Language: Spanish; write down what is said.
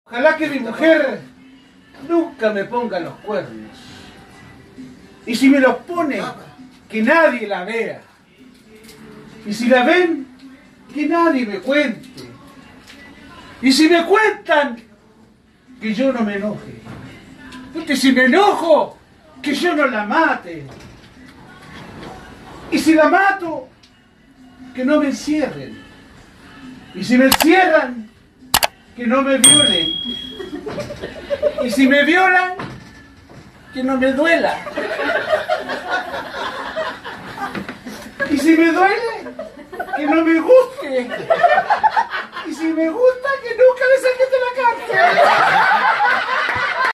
Ojalá que mi mujer nunca me ponga los cuernos. Y si me los pone, que nadie la vea. Y si la ven, que nadie me cuente. Y si me cuentan, que yo no me enoje. Porque si me enojo, que yo no la mate. Y si la mato, que no me encierren. Y si me encierran, que no me violen. Y si me violan, que no me duela. Y si me duele, que no me guste. Y si me gusta, que nunca me saques de la cárcel.